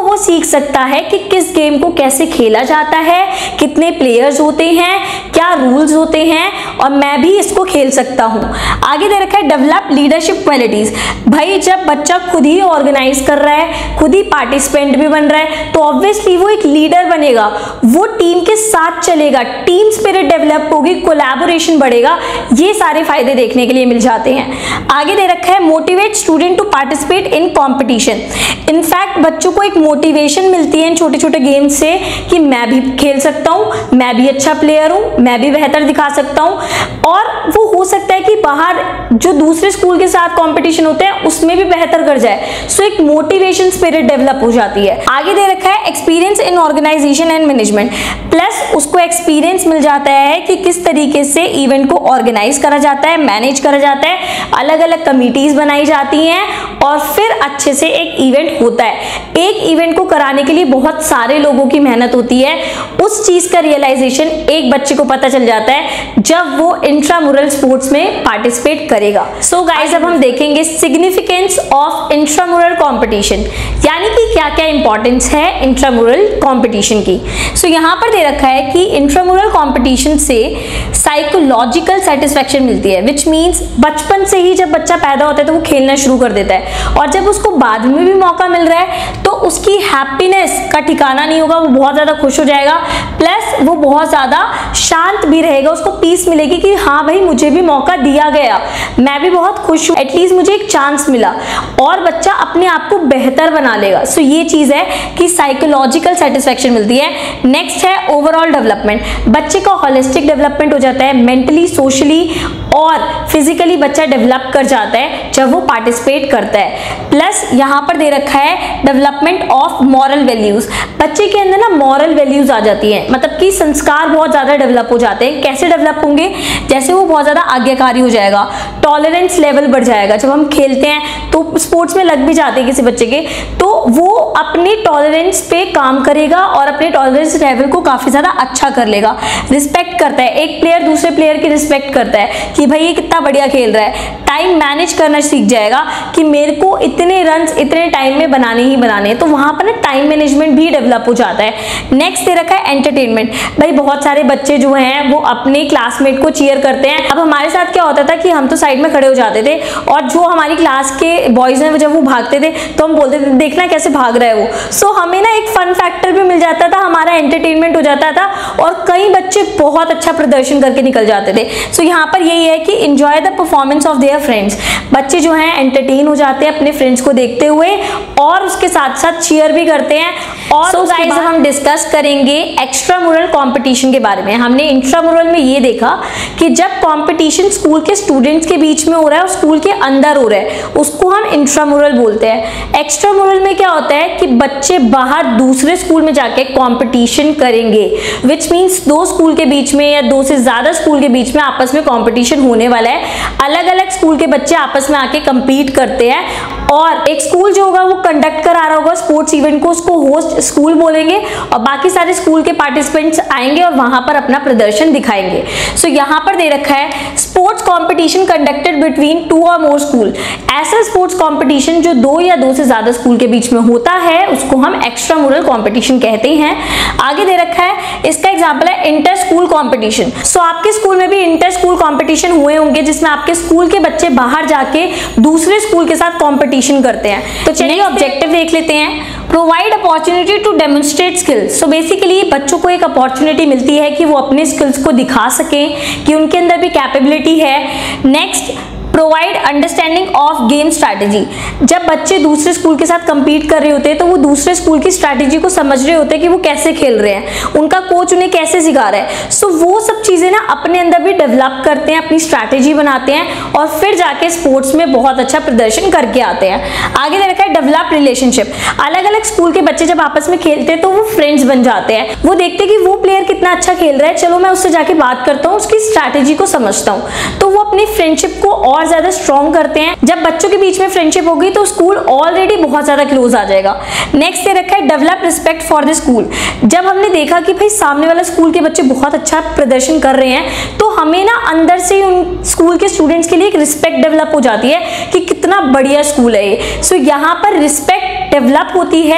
वो सीख सकता है कि किस गेम को कैसे खेला जाता है, कितने प्लेयर्स होते हैं, क्या रूल्स होते हैं, और मैं भी इसको खेल सकता हूँ। आगे दे रखा है डेवलप लीडरशिप क्वालिटीज। भाई जब बच्चा खुद ही ऑर्गेनाइज कर रहा है, खुद ही पार्टिसिपेंट भी बन रहा है, तो ऑब्वियसली वो एक लीडर बनेगा, वो टीम के साथ चलेगा, टीम स्पिरिट डेवलप होगी, कोलैबोरेशन बढ़ेगा। ये सारे फायदे देखने के लिए मिल जाते हैं। आगे दे रखा है motivate student to participate in competition. In fact बच्चों को एक मोटिवेशन मिलती है इन छोटे छोटे गेम्स से कि मैं भी खेल सकता हूँ, मैं भी अच्छा प्लेयर हूँ, मैं भी बेहतर दिखा सकता हूँ, और वो हो सकता है कि बाहर जो दूसरे स्कूल के साथ कंपटीशन होते हैं उसमें भी बेहतर कर जाए। सो एक मोटिवेशन स्पिरिट डेवलप हो जाती है। आगे दे रखा है experience in organisation and management, plus उसको एक्सपीरियंस मिल जाता है कि किस तरीके से इवेंट को ऑर्गेनाइज करा जाता है, मैनेज करा जाता है, अलग अलग कमिटीज बनाई जाती हैं, और फिर अच्छे से एक इवेंट होता है। एक इवेंट को कराने के लिए बहुत सारे लोगों की मेहनत होती है। उस चीज का रियलाइजेशन एक बच्चे को पता चल जाता है जब वो इंट्रामुरल स्पोर्ट्स में पार्टिसिपेट करेगा। सो गाइस अब हम देखेंगे सिग्निफिकेंस ऑफ इंट्रामुरल कंपटीशन, यानी कि क्या क्या इंपॉर्टेंस है इंट्रामुरल कंपटीशन की। सो so, यहाँ पर दे रखा है कि इंट्रामुरल कंपटीशन से साइकोलॉजिकल सेटिस्फैक्शन मिलती है, विच मीन्स बचपन से ही जब बच्चा पैदा होता है तो वो खेलना शुरू कर देता है, और जब उसको बाद में भी मौका मिल रहा है तो उसकी हैप्पीनेस का ठिकाना नहीं होगा, वो बहुत ज्यादा खुश हो जाएगा, प्लस वो बहुत ज्यादा शांत भी रहेगा, उसको पीस मिलेगी कि हाँ भाई मुझे भी मौका दिया गया, मैं भी बहुत खुश हूँ, एटलीस्ट मुझे एक चांस मिला, और बच्चा अपने आप को बेहतर बना लेगा। सो so, ये चीज है कि साइकोलॉजिकल सेटिस्फैक्शन मिलती है। नेक्स्ट है ओवरऑल डेवलपमेंट, बच्चे का होलिस्टिक डेवलपमेंट हो जाता है, मेंटली, सोशली और फिजिकली बच्चा डेवलप कर जाता है जब वो पार्टिसिपेट करता है। प्लस यहाँ पर दे रखा है डेवलपमेंट ऑफ मॉरल वैल्यूज, बच्चे के अंदर ना मॉरल वैल्यूज आ जाती है, मतलब कि संस्कार बहुत ज्यादा डेवलप हो जाते हैं। कैसे डेवलप होंगे, जैसे वो बहुत ज्यादा आज्ञाकारी हो जाएगा, टॉलरेंस लेवल बढ़ जाएगा। जब हम खेलते हैं तो स्पोर्ट्स में लग भी जाते हैं किसी बच्चे के, तो वो अपने टॉलरेंस पे काम करेगा और अपने टॉलरेंस लेवल को काफी ज्यादा अच्छा कर लेगा। रिस्पेक्ट करता है, एक प्लेयर दूसरे प्लेयर की रिस्पेक्ट करता है कि भाई ये कितना बढ़िया खेल रहा है। टाइम मैनेज करना सीख जाएगा कि मेरे को इतने रन्स इतने टाइम में बनाने ही बनाने हैं, तो वहां पर ना टाइम मैनेजमेंट भी डेवलप हो जाता है। नेक्स्ट दे रखा है एंटरटेनमेंट, भाई बहुत सारे बच्चे जो हैं वो अपने क्लासमेट को चीयर करते हैं। अब हमारे साथ क्या होता था कि हम तो साइड में खड़े हो जाते थे, और जो हमारी क्लास के बॉयज हैं जब वो भागते थे तो हम बोलते थे देखना कैसे भाग रहा है वो। सो so, हमें ना एक फन फैक्टर भी मिल जाता था, हमारा एंटरटेनमेंट हो जाता था, और कई बच्चे बहुत अच्छा प्रदर्शन करके निकल जाते थे। सो so, यहाँ पर यही है कि enjoy the performance of their friends, बच्चे जो हैं एंटरटेन हो जाते हैं अपने फ्रेंड्स को देखते हुए, और उसके साथ साथ चीयर भी करते हैं। और so गाइस हम डिस्कस करेंगे एक्स्ट्रामुरल कंपटीशन के बारे में। हमने इंट्रामुरल में ये देखा कि जब कंपटीशन स्कूल के स्टूडेंट्स के बीच में हो रहा है और स्कूल के अंदर हो रहा है उसको हम इंट्रामुरल बोलते हैं। एक्स्ट्रामुरल में क्या होता है कि बच्चे बाहर दूसरे स्कूल में जाके कंपटीशन करेंगे, विच मीन्स दो स्कूल के बीच में या दो से ज्यादा स्कूल के बीच में आपस में कंपटीशन होने वाला है। अलग अलग स्कूल के बच्चे आपस में आके compete करते हैं, और एक स्कूल जो होगा वो कंडक्ट करा रहा होगा स्पोर्ट्स इवेंट को, उसको होस्ट स्कूल बोलेंगे, और बाकी सारे स्कूल के पार्टिसिपेंट्स आएंगे और वहां पर अपना प्रदर्शन दिखाएंगे। सो so, यहाँ पर दे रखा है sports competition conducted between two और मोर स्कूल, ऐसा स्पोर्ट्स कंपटीशन जो दो या दो से ज्यादा स्कूल के बीच में होता है उसको हम एक्स्ट्रामुरल कंपटीशन कहते हैं। आगे दे रखा है, इसका एग्जांपल है इंटर स्कूल कंपटीशन। सो आपके स्कूल में भी इंटर स्कूल कंपटीशन हुए होंगे जिसमें आपके स्कूल के बच्चे बाहर जाके दूसरे स्कूल के साथ कंपटीशन करते हैं। तो चलिए ऑब्जेक्टिव देख लेते हैं। Provide opportunity to demonstrate skills, so basically बच्चों को एक अपॉर्चुनिटी मिलती है कि वो अपने स्किल्स को दिखा सकें कि उनके अंदर भी कैपेबिलिटी है। Next, provide understanding of game strategy, जब बच्चे दूसरे स्कूल के साथ compete कर रहे होते हैं तो वो दूसरे स्कूल की स्ट्रैटेजी को समझ रहे होते हैं कि वो कैसे खेल रहे हैं, उनका कोच उन्हें कैसे सिखा रहा है। सो so, वो सब चीजें ना अपने अंदर भी डेवलप करते हैं, अपनी स्ट्रैटेजी बनाते हैं, और फिर जाके स्पोर्ट्स में बहुत अच्छा प्रदर्शन करके आते हैं। आगे दे रखा है डेवलप रिलेशनशिप, अलग अलग स्कूल के बच्चे जब आपस में खेलते हैं तो वो फ्रेंड्स बन जाते हैं, वो देखते हैं कि वो प्लेयर कितना अच्छा खेल रहा है, चलो मैं उससे जाके बात करता हूँ, उसकी स्ट्रैटेजी को समझता हूँ, तो वो अपनी फ्रेंडशिप को और ज्यादा स्ट्रॉन्ग करते हैं। जब बच्चों के बीच में फ्रेंडशिप होगी तो स्कूल ऑलरेडी बहुत ज्यादा क्लोज आ जाएगा। नेक्स्ट ये रखा है develop respect for the school, जब हमने देखा कि भाई सामने वाला स्कूल के बच्चे बहुत अच्छा प्रदर्शन कर रहे हैं तो हमें ना अंदर से उन स्कूल के स्टूडेंट्स के लिए एक रिस्पेक्ट डेवलप हो जाती है कि कितना बढ़िया स्कूल है ये। सो यहाँ पर रिस्पेक्ट डेवलप होती है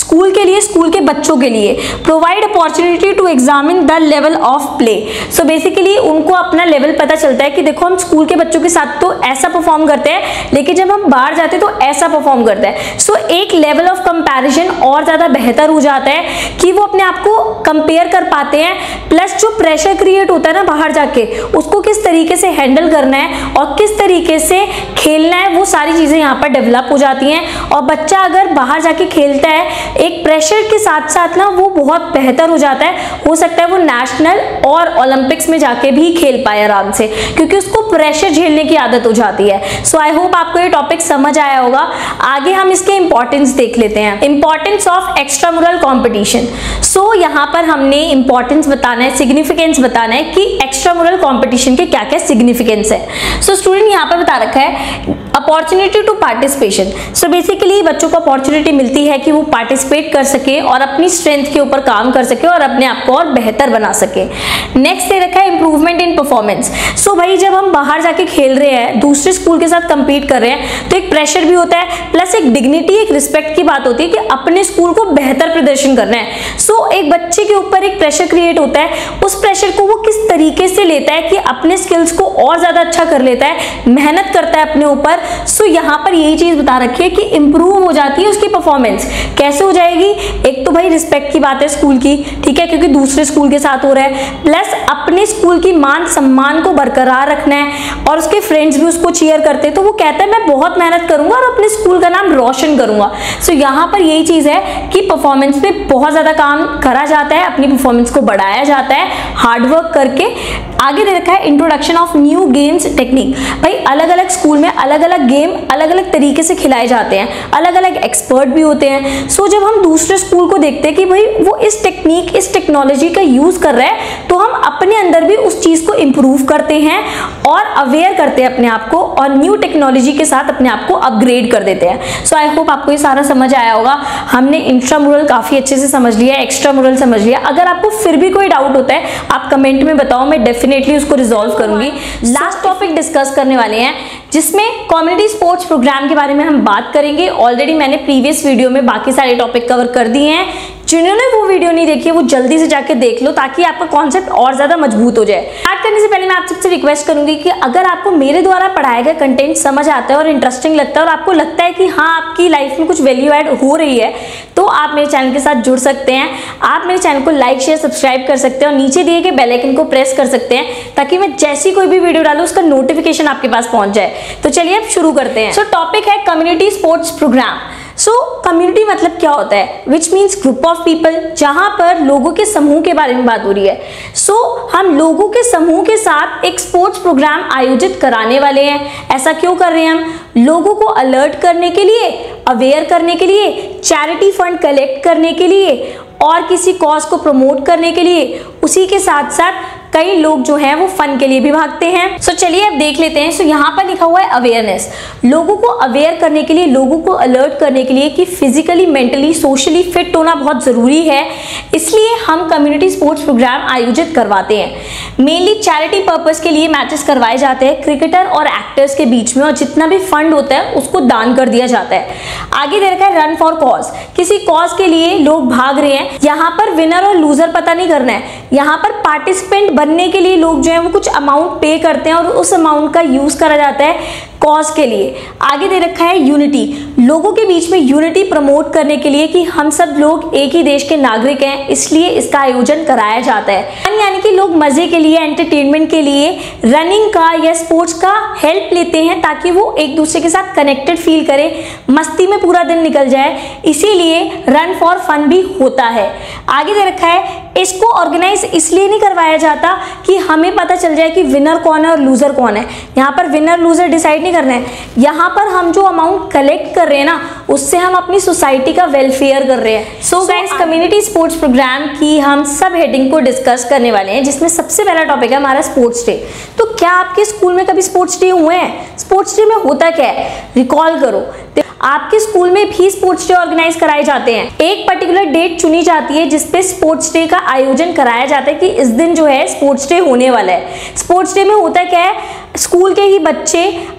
स्कूल के लिए, स्कूल के बच्चों के लिए। Provide opportunity to examine the level of play. So basically उनको अपना लेवल पता चलता है कि देखो हम स्कूल के बच्चों के साथ तो ऐसा परफॉर्म करते हैं, लेकिन जब हम बाहर जाते हैं तो ऐसा परफॉर्म करते हैं। सो so, एक लेवल ऑफ कंपैरिजन और ज्यादा बेहतर हो जाता है कि वो अपने आप को कंपेयर कर पाते हैं। प्लस जो प्रेशर क्रिएट होता है ना बाहर जाके, उसको किस तरीके से हैंडल करना है और किस तरीके से खेलना है, वो सारी चीजें यहाँ पर डेवलप हो जाती हैं। और बच्चा अगर बाहर जाके खेलता है एक प्रेशर के साथ साथ ना, वो बहुत बेहतर हो जाता है। हो सकता है वो नेशनल और ओलंपिक्स में जाके भी खेल पाए आराम से, क्योंकि उसको प्रेशर झेलने की आदत हो जाती है। सो आई होप आपको ये टॉपिक समझ आया होगा। आगे हम इसके इंपॉर्टेंस देख लेते हैं। Importance of extramural competition. So यहाँ पर हमने इंपॉर्टेंस बताना है, सिग्निफिकेंस बताना है कि एक्स्ट्रामुरल कंपटीशन के क्या क्या सिग्निफिकेंस है। सो स्टूडेंट यहाँ पर बता रखा है opportunity to participation. So basically बच्चों को अपॉर्चुनिटी मिलती है कि वो पार्टिसिपेट कर सके और अपनी स्ट्रेंथ के ऊपर काम कर सके और अपने आप को और बेहतर बना सके। नेक्स्ट दे रखा है इंप्रूवमेंट इन परफॉर्मेंस। सो भाई जब हम बाहर जाके खेल रहे हैं, दूसरे स्कूल के साथ कंपीट कर रहे हैं, तो एक प्रेशर भी होता है, प्लस एक डिग्निटी, एक रिस्पेक्ट की बात होती है कि अपने स्कूल को बेहतर प्रदर्शन करना है। सो so, एक बच्चे के ऊपर एक प्रेशर क्रिएट होता है, उस प्रेशर को वो किस तरीके से लेता है कि अपने स्किल्स को और ज्यादा अच्छा कर लेता है, मेहनत करता है अपने ऊपर। सो so, यहाँ पर यही चीज बता रखी है कि इंप्रूव हो जाती है उसकी परफॉर्मेंस। कैसे हो जाएगी? एक तो भाई रिस्पेक्ट की बात है स्कूल की, ठीक है, क्योंकि दूसरे स्कूल के साथ हो रहा है, प्लस अपने स्कूल की मान सम्मान को बरकरार रखना है और उसके फ्रेंड्स भी उसको चीयर करते हैं, तो वो कहता है मैं बहुत मेहनत करूंगा और अपने स्कूल का नाम रोशन करूंगा। सो so, यहाँ पर यही चीज है कि परफॉर्मेंस पे बहुत ज्यादा काम करा जाता है, अपनी परफॉर्मेंस को बढ़ाया जाता है हार्डवर्क करके। आगे दे रखा है introduction of new games technique. भाई अलग अलग स्कूल में अलग अलग गेम अलग अलग तरीके से खिलाए जाते हैं, अलग अलग एक्सपर्ट भी होते हैं। सो so, जब हम दूसरे स्कूल को देखते हैं कि भाई वो इस टेक्निक, इस टेक्नोलॉजी का यूज कर रहा है, तो हम अपने अंदर भी उस चीज को इंप्रूव करते हैं और अवेयर करते हैं अपने आप को और न्यू टेक्नोलॉजी के साथ अपने आप को अपग्रेड कर देते हैं। सो आई होप आपको ये सारा समझ आया होगा। हमने इंट्रामुरल काफी अच्छे से समझ लिया, एक्स्ट्रामुरल समझ लिया। अगर आपको फिर भी कोई डाउट होता है आप कमेंट में बताओ, मैं डेफिनेटली उसको रिजॉल्व करूंगी। लास्ट टॉपिक डिस्कस करने वाले हैं जिसमें कम्युनिटी स्पोर्ट्स प्रोग्राम के बारे में हम बात करेंगे। ऑलरेडी मैंने प्रीवियस वीडियो में बाकी सारे टॉपिक कवर कर दिए हैं, जिन्होंने वो वीडियो नहीं देखी है वो जल्दी से जाके देख लो ताकि आपका कॉन्सेप्ट और ज्यादा मजबूत हो जाए। स्टार्ट करने से पहले मैं आप सबसे रिक्वेस्ट करूंगी कि अगर आपको मेरे द्वारा पढ़ाया गया कंटेंट समझ आता है और इंटरेस्टिंग लगता है और आपको लगता है कि हाँ आपकी लाइफ में कुछ वैल्यू ऐड हो रही है, तो आप मेरे चैनल के साथ जुड़ सकते हैं। आप मेरे चैनल को लाइक शेयर सब्सक्राइब कर सकते हैं और नीचे दिए गए बेल आइकन को प्रेस कर सकते हैं ताकि मैं जैसी कोई भी वीडियो डालूं उसका नोटिफिकेशन आपके पास पहुंच जाए। तो चलिए अब शुरू करते हैं। सो टॉपिक है community sports programme. So community मतलब क्या होता है? Which means group of people, जहां पर लोगों के समूह के बारे में बात हो रही है। सो so, हम लोगों के समूह के साथ एक स्पोर्ट्स प्रोग्राम आयोजित कराने वाले हैं। ऐसा क्यों कर रहे हैं हम? लोगों को अलर्ट करने के लिए, अवेयर करने के लिए, चैरिटी फंड कलेक्ट करने के लिए और किसी कॉज को प्रमोट करने के लिए। उसी के साथ साथ कई लोग जो हैं वो फन के लिए भी भागते हैं। सो so, चलिए अब देख लेते हैं। सो so, यहाँ पर लिखा हुआ है अवेयरनेस। लोगों को अवेयर करने के लिए, लोगों को अलर्ट करने के लिए कि फिजिकली, मेंटली, सोशली फिट होना बहुत जरूरी है, इसलिए हम कम्युनिटी स्पोर्ट्स प्रोग्राम आयोजित करवाते हैं। मेनली चैरिटी पर्पस के लिए मैचेस करवाए जाते हैं क्रिकेटर और एक्टर्स के बीच में, और जितना भी फंड होता है उसको दान कर दिया जाता है। आगे दे रखा है रन फॉर कॉज। किसी कॉज के लिए लोग भाग रहे हैं। यहाँ पर विनर और लूजर पता नहीं करना है, यहाँ पर पार्टिसिपेंट बनने के लिए लोग जो है वो कुछ अमाउंट पे करते हैं और उस अमाउंट का यूज करा जाता है कॉज के लिए। आगे दे रखा है यूनिटी। लोगों के बीच में यूनिटी प्रमोट करने के लिए कि हम सब लोग एक ही देश के नागरिक हैं, इसलिए इसका आयोजन कराया जाता है। यानी कि लोग मजे के लिए, एंटरटेनमेंट के लिए रनिंग का या स्पोर्ट्स का हेल्प लेते हैं ताकि वो एक दूसरे के साथ कनेक्टेड फील करें, मस्ती में पूरा दिन निकल जाए, इसीलिए रन फॉर फन भी होता है। आगे दे रखा है इसको ऑर्गेनाइज इसलिए नहीं करवाया जाता कि हमें पता चल जाए कि विनर कौन है और लूजर कौन है। यहाँ पर विनर लूजर डिसाइड नहीं करना है, यहाँ पर हम जो अमाउंट कलेक्ट कर रहे हैं ना उससे हम अपनी सोसाइटी का वेलफेयर कर रहे हैं। So guys, community sports program की हम सब हेडिंग को डिस्कस करने वाले हैं, जिसमें सबसे पहला टॉपिक है हमारा स्पोर्ट्स डे। तो क्या आपके स्कूल में कभी स्पोर्ट्स डे हुए हैं? स्पोर्ट्स डे में होता क्या है, रिकॉल करो। आपके स्कूल में भी स्पोर्ट्स डे ऑर्गेनाइज कराए जाते हैं। एक पर्टिकुलर डेट चुनी जाती है जिसपे स्पोर्ट्स डे का आयोजन कराया जाता है कि इस दिन जो है स्पोर्ट्स डे होने वाला है। स्पोर्ट्स डे में होता क्या है, स्कूल के ही बच्चे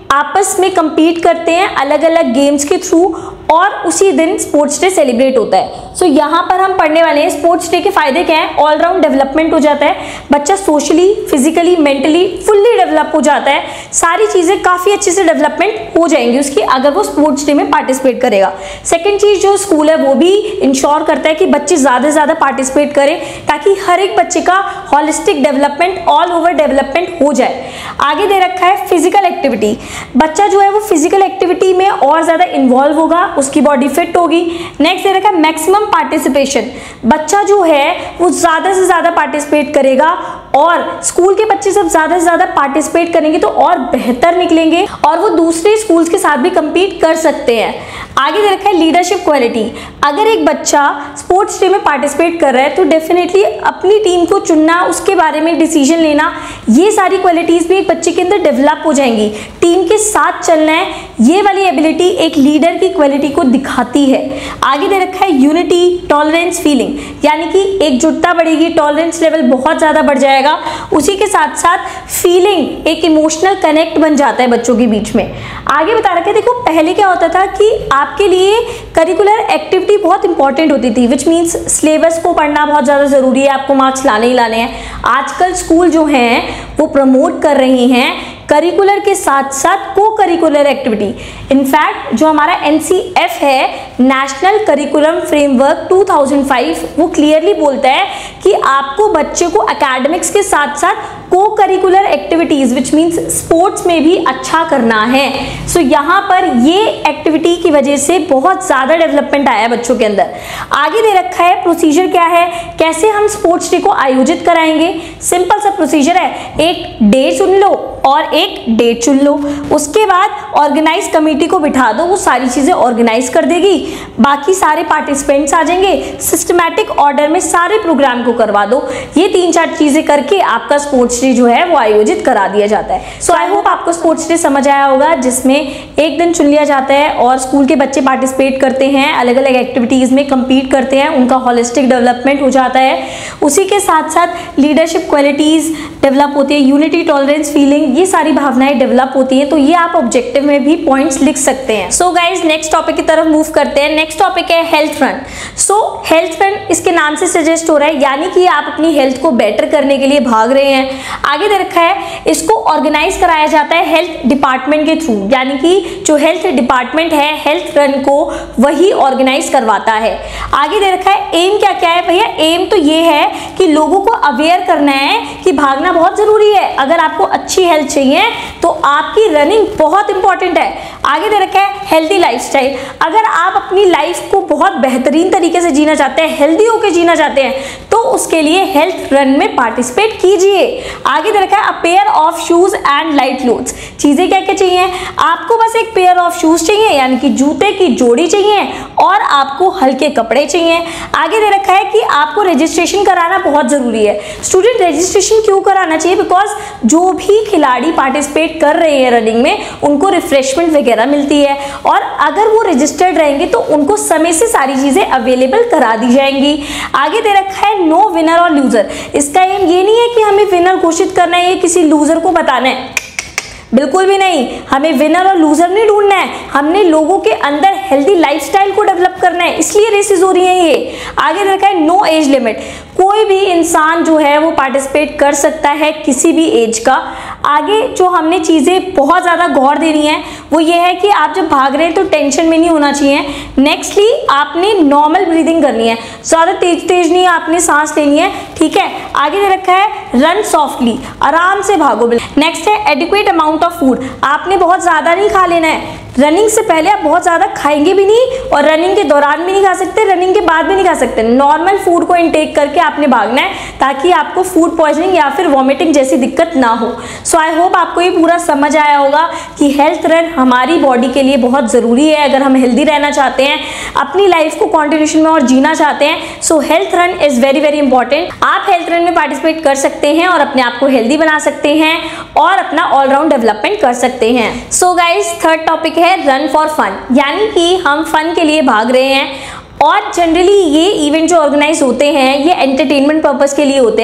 आपस में compete करते हैं अलग अलग गेम्स के थ्रू, और उसी दिन स्पोर्ट्स डे सेलिब्रेट होता है। सो so, यहाँ पर हम पढ़ने वाले हैं स्पोर्ट्स डे के फायदे क्या है। ऑल राउंड डेवलपमेंट हो जाता है, बच्चा socially, physically, mentally fully develop हो जाता है, सारी चीजें काफी अच्छे से डेवलपमेंट हो जाएंगी उसकी अगर वो स्पोर्ट्स डे में पार्टिसिपेट करेगा। सेकेंड चीज जो स्कूल है वो भी इंश्योर करता है कि बच्चे ज्यादा से ज्यादा पार्टिसिपेट करें ताकि हर एक बच्चे का holistic development, all over development हो जाए। आगे दे रखा है फिजिकल एक्टिविटी, बच्चा जो है वो फिजिकल एक्टिविटी में और ज्यादा इन्वॉल्व होगा, उसकी बॉडी फिट होगी। नेक्स्ट दे रखा है मैक्सिमम पार्टिसिपेशन, बच्चा जो है वो ज्यादा से ज्यादा पार्टिसिपेट करेगा, और स्कूल के बच्चे जब ज्यादा से ज्यादा पार्टिसिपेट करेंगे तो और बेहतर निकलेंगे और वो दूसरे स्कूल्स के साथ भी compete कर सकते हैं। आगे दे रखा है लीडरशिप क्वालिटी, अगर एक बच्चा स्पोर्ट्स डे में पार्टिसिपेट कर रहा है तो डेफिनेटली अपनी टीम को चुनना, उसके बारे में डिसीजन लेना, ये सारी क्वालिटीज भी एक बच्चे के अंदर डेवलप हो जाएंगी। टीम के साथ चलना है, ये वाली एबिलिटी एक लीडर की क्वालिटी को दिखाती है। आगे दे रखा है यूनिटी, टॉलरेंस, फीलिंग, यानी कि एकजुटता बढ़ेगी, टॉलरेंस लेवल बहुत ज्यादा बढ़ जाएगा, उसी के साथ साथ फीलिंग, एक इमोशनल कनेक्ट बन जाता है बच्चों के बीच में। आगे बता रखा है, देखो पहले क्या होता था कि आपके लिए करिकुलर एक्टिविटी बहुत इंपॉर्टेंट होती थी, विच मीन्स सिलेबस को पढ़ना बहुत ज़्यादा ज़रूरी है, आपको मार्क्स लाने ही लाने हैं। आजकल स्कूल जो हैं वो प्रमोट कर रहे हैं करिकुलर के साथ साथ को करिकुलर एक्टिविटी। इनफैक्ट जो हमारा एन सी एफ है, national curriculum framework two thousand five, वो क्लियरली बोलता है कि आपको बच्चे को एकेडमिक्स के साथ साथ cocurricular activities which means sports में भी अच्छा करना है। सो so, यहाँ पर ये एक्टिविटी की वजह से बहुत ज़्यादा डेवलपमेंट आया है बच्चों के अंदर। आगे दे रखा है प्रोसीजर क्या है, कैसे हम स्पोर्ट्स डे को आयोजित कराएंगे। सिंपल सा प्रोसीजर है, एक डे चुन लो और एक डेट चुन लो, उसके बाद ऑर्गेनाइज कमेटी को बिठा दो, वो सारी चीज़ें ऑर्गेनाइज कर देगी, बाकी सारे पार्टिसिपेंट्स आ जाएंगे, सिस्टमैटिक ऑर्डर में सारे प्रोग्राम को करवा दो। ये तीन चार चीज़ें करके आपका स्पोर्ट्स डे जो है वो आयोजित करा दिया जाता है। सो आई होप आपको स्पोर्ट्स डे समझ आया होगा, जिसमें एक दिन चुन लिया जाता है और स्कूल के बच्चे पार्टिसिपेट करते हैं, अलग अलग एक्टिविटीज़ में कम्पीट करते हैं, उनका हॉलिस्टिक डेवलपमेंट हो जाता है, उसी के साथ साथ लीडरशिप क्वालिटीज़ डेवलप होती है, यूनिटी, टॉलरेंस, फीलिंग, ये सारी भावनाएं डेवलप होती हैं। तो ये आप ऑब्जेक्टिव में भी पॉइंट्स लिख सकते हैं। सो गाइज नेक्स्ट टॉपिक की तरफ मूव करते हैं। नेक्स्ट टॉपिक है health run. So health run इसके नाम से सजेस्ट हो रहा है, यानी कि आप अपनी हेल्थ को बेटर करने के लिए भाग रहे हैं। आगे दे रखा है इसको ऑर्गेनाइज कराया जाता है हेल्थ डिपार्टमेंट के थ्रू, यानी कि जो हेल्थ डिपार्टमेंट है हेल्थ रन को वही ऑर्गेनाइज करवाता है। आगे दे रखा है एम क्या क्या है भैया, एम तो ये है कि लोगों को अवेयर करना है कि भागना बहुत जरूरी है, अगर आपको अच्छी हेल्थ चाहिए तो आपकी रनिंग बहुत इंपॉर्टेंट है। आगे दे रखा है हेल्दी लाइफस्टाइल, अगर आप अपनी लाइफ को बहुत बेहतरीन तरीके से जीना चाहते हैं, हेल्दी होकर जीना चाहते हैं, तो उसके लिए हेल्थ रन में पार्टिसिपेट कीजिए। आगे दे रखा है a pair of shoes and light clothes, चीजें क्या क्या चाहिए आपको, बस एक पेयर ऑफ शूज चाहिए यानी कि जूते की जोड़ी चाहिए, और आपको हल्के कपड़े चाहिए। आगे दे रखा है कि आपको रजिस्ट्रेशन कराना बहुत जरूरी है। स्टूडेंट रजिस्ट्रेशन क्यों कराना चाहिए, बिकॉज जो भी खिलाड़ी पार्टिसिपेट कर रहे हैं रनिंग में उनको रिफ्रेशमेंट वगैरह मिलती है, और अगर वो रजिस्टर्ड रहेंगे तो उनको समय से सारी चीजें अवेलेबल करा दी जाएंगी। आगे दे रखा है नो विनर और लूजर, इसका एम ये नहीं है कि हमें विनर घोषित करना है, ये किसी लूजर को बताना है, बिल्कुल भी नहीं। हमें विनर और लूजर नहीं ढूंढना है, हमने लोगों के अंदर हेल्दी लाइफस्टाइल को डेवलप करना है, इसलिए रेसेस हो रही हैं ये। आगे रखा है नो एज लिमिट, कोई भी इंसान जो है वो पार्टिसिपेट कर सकता है किसी भी एज का। आगे जो हमने चीज़ें बहुत ज़्यादा गौर देनी है वो ये है कि आप जब भाग रहे हैं तो टेंशन में नहीं होना चाहिए। नेक्स्टली आपने नॉर्मल ब्रीदिंग करनी है, ज़्यादा तेज तेज नहीं आपने सांस लेनी है, ठीक है। आगे दे रखा है रन सॉफ्टली, आराम से भागो। नेक्स्ट है एडिक्वेट अमाउंट ऑफ फूड, आपने बहुत ज़्यादा नहीं खा लेना है, रनिंग से पहले आप बहुत ज़्यादा खाएंगे भी नहीं और रनिंग के दौरान भी नहीं खा सकते, रनिंग के बाद भी नहीं खा सकते। नॉर्मल फूड को इनटेक करके आपने भागना है ताकि आपको फूड पॉइजनिंग या फिर वॉमिटिंग जैसी दिक्कत ना हो। सो आई होप आपको ये पूरा समझ आया होगा कि हेल्थ रन हमारी बॉडी के लिए बहुत ज़रूरी है अगर हम हेल्दी रहना चाहते हैं, अपनी लाइफ को कॉन्टिन्यूशन में और जीना चाहते हैं। So health run is very very important. आप हेल्थ रन में पार्टिसिपेट कर सकते हैं और अपने आप को हेल्दी बना सकते हैं और अपना ऑलराउंड डेवलपमेंट कर सकते हैं। सो गाइज थर्ड टॉपिक है रन फॉर फन, यानी कि हम फन के लिए भाग रहे हैं और जनरली ये इवेंट जो ऑर्गेनाइज होते हैं ये एंटरटेनमेंट पर्पस के लिए होते हैं,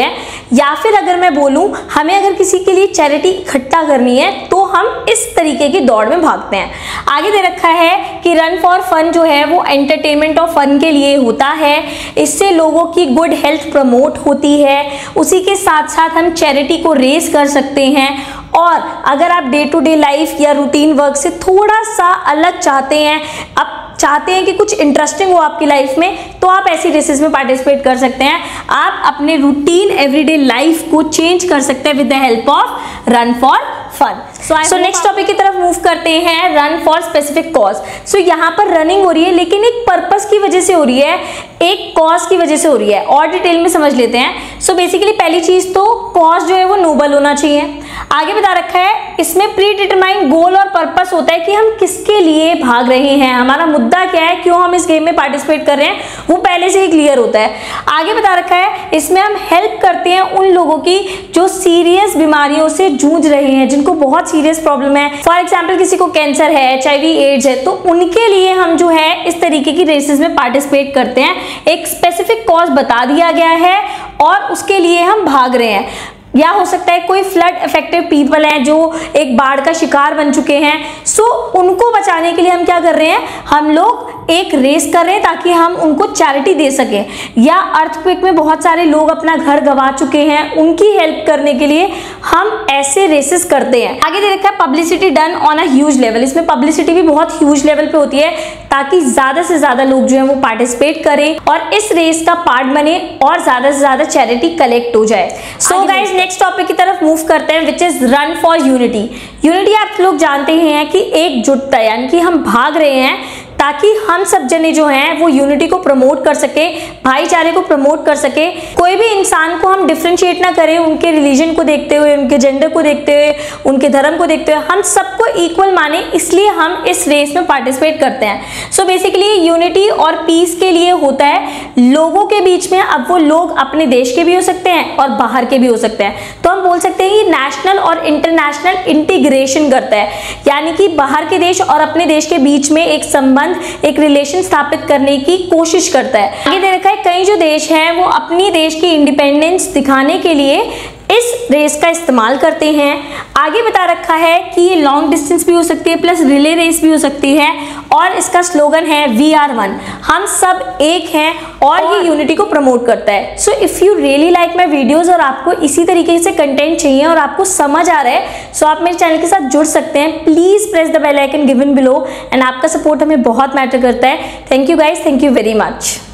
या फिर अगर मैं बोलूं हमें अगर किसी के लिए चैरिटी इकट्ठा करनी है तो हम इस तरीके की दौड़ में भागते हैं। आगे दे रखा है कि रन फॉर फन जो है वो एंटरटेनमेंट और फन के लिए होता है, इससे लोगों की गुड हेल्थ प्रमोट होती है, उसी के साथ साथ हम चैरिटी को रेज कर सकते हैं। और अगर आप डे टू डे लाइफ या रूटीन वर्क से थोड़ा सा अलग चाहते हैं, अब चाहते हैं कि कुछ इंटरेस्टिंग हो आपकी लाइफ में, तो आप ऐसी रेसेस में पार्टिसिपेट कर सकते हैं। आप अपने रूटीन एवरीडे लाइफ को चेंज कर सकते हैं with the help of run for fun. So next topic की तरफ मूव करते हैं, run for specific cause. So यहाँ पर रनिंग हो रही है लेकिन एक पर्पस की वजह से हो रही है, एक कॉज की वजह से हो रही है, और डिटेल में समझ लेते हैं। सो so बेसिकली पहली चीज तो कॉज जो है वो नोबल होना चाहिए। आगे बता रखा है इसमें प्री डिटरमाइंड गोल और पर्पस होता है कि हम किसके लिए भाग रहे हैं, हमारा मुद्दा क्या है, क्यों हम इस गेम में पार्टिसिपेट कर रहे हैं, वो पहले से ही क्लियर होता है। आगे बता रखा है इसमें हम हेल्प करते हैं उन लोगों की जो सीरियस बीमारियों से जूझ रहे हैं, जिनको बहुत सीरियस प्रॉब्लम है। फॉर एग्जाम्पल किसी को कैंसर है, एच आई वी एड्स है, तो उनके लिए हम जो है इस तरीके की रेसेस में पार्टिसिपेट करते हैं। एक स्पेसिफिक कॉज बता दिया गया है और उसके लिए हम भाग रहे हैं। या हो सकता है कोई फ्लड इफेक्टेड पीपल हैं जो एक बाढ़ का शिकार बन चुके हैं, सो उनको बचाने के लिए हम क्या कर रहे हैं, हम लोग एक रेस कर रहे हैं ताकि हम उनको चैरिटी दे सकें। या अर्थक्वेक में बहुत सारे लोग अपना घर गंवा चुके हैं, उनकी हेल्प करने के लिए हम ऐसे रेसेस करते हैं। आगे दे रखा है publicity done on a huge level. इसमें पब्लिसिटी भी बहुत ह्यूज लेवल पे होती है ताकि ज्यादा से ज्यादा लोग जो है वो पार्टिसिपेट करें और इस रेस का पार्ट बने और ज्यादा से ज्यादा चैरिटी कलेक्ट हो जाए। सो गाइस नेक्स्ट टॉपिक की तरफ मूव करते हैं which is run for unity. Unity आप लोग जानते हैं कि एकजुटता, यानी कि हम भाग रहे हैं ताकि हम सब जने जो हैं वो यूनिटी को प्रमोट कर सके, भाईचारे को प्रमोट कर सके। कोई भी इंसान को हम डिफरेंशिएट ना करें उनके रिलीजन को देखते हुए, उनके जेंडर को देखते हुए, उनके धर्म को देखते हुए, हम सबको इक्वल माने, इसलिए हम इस रेस में पार्टिसिपेट करते हैं। सो बेसिकली यूनिटी और पीस के लिए होता है लोगों के बीच में। अब वो लोग अपने देश के भी हो सकते हैं और बाहर के भी हो सकते हैं, तो हम बोल सकते हैं कि नेशनल और इंटरनेशनल इंटीग्रेशन करता है, यानी कि बाहर के देश और अपने देश के बीच में एक संबंध, एक रिलेशन स्थापित करने की कोशिश करता है। आगे दे रखा है कई जो देश हैं वो अपनी देश की इंडिपेंडेंस दिखाने के लिए इस रेस का इस्तेमाल करते हैं। आगे बता रखा है कि ये लॉन्ग डिस्टेंस भी हो सकती है प्लस रिले रेस भी हो सकती है और इसका स्लोगन है वी आर वन, हम सब एक हैं, और, और ये यूनिटी को प्रमोट करता है। So if you really like my videos और आपको इसी तरीके से कंटेंट चाहिए और आपको समझ आ रहा है, सो आप मेरे चैनल के साथ जुड़ सकते हैं। Please press the bell icon given below, and आपका सपोर्ट हमें बहुत मैटर करता है। Thank you guys, thank you very much.